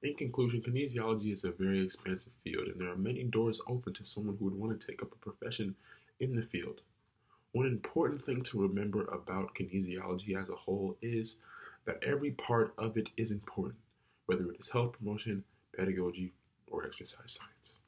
In conclusion, kinesiology is a very expansive field, and there are many doors open to someone who would want to take up a profession in the field. One important thing to remember about kinesiology as a whole is that every part of it is important, whether it is health promotion, pedagogy, or exercise science.